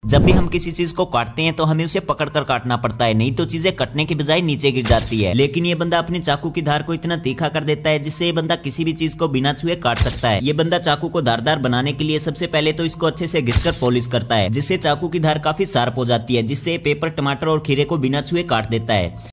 जब भी हम किसी चीज को काटते हैं तो हमें उसे पकड़कर काटना पड़ता है, नहीं तो चीजें कटने के बजाय नीचे गिर जाती है। लेकिन ये बंदा अपने चाकू की धार को इतना तीखा कर देता है जिससे ये बंदा किसी भी चीज को बिना छुए काट सकता है। ये बंदा चाकू को धारदार बनाने के लिए सबसे पहले तो इसको अच्छे से घिसकर पॉलिश करता है, जिससे चाकू की धार काफी शार्प हो जाती है, जिससे पेपर, टमाटर और खीरे को बिना छुए काट देता है।